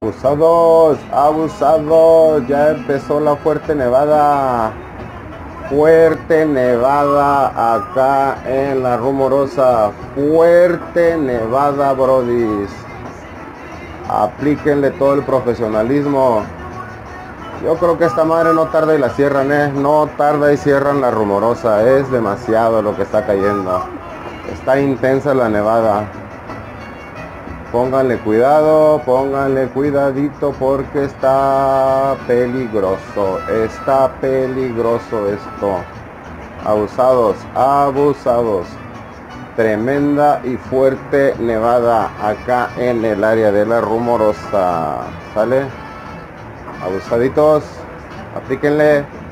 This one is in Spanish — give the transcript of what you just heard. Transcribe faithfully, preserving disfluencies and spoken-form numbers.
Abusados, abusados, ya empezó la fuerte nevada, fuerte nevada acá en La Rumorosa, fuerte nevada, brodis. Aplíquenle todo el profesionalismo. Yo creo que esta madre no tarda y la cierran, eh, no tarda y cierran La Rumorosa, es demasiado lo que está cayendo, está intensa la nevada. Pónganle cuidado, pónganle cuidadito porque está peligroso, está peligroso esto. Abusados, abusados. Tremenda y fuerte nevada acá en el área de La Rumorosa. ¿Sale? Abusaditos, aplíquenle.